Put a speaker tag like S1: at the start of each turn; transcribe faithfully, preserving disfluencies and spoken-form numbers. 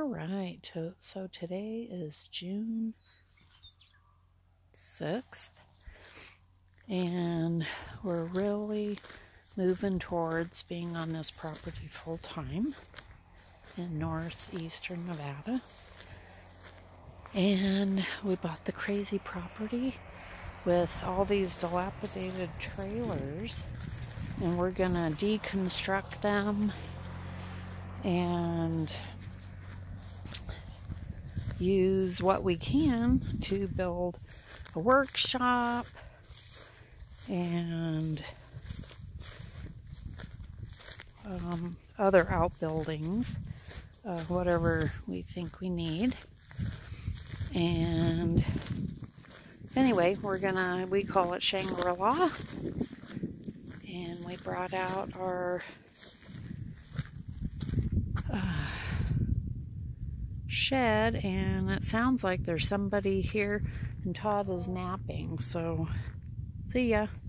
S1: All right, so, so today is June sixth, and we're really moving towards being on this property full time in northeastern Nevada. And we bought the crazy property with all these dilapidated trailers, and we're gonna deconstruct them and use what we can to build a workshop and um, other outbuildings, uh, whatever we think we need. And anyway, we're gonna, we call it Shangri-La, and we brought out our uh, shed, and it sounds like there's somebody here, and Todd is napping, so see ya.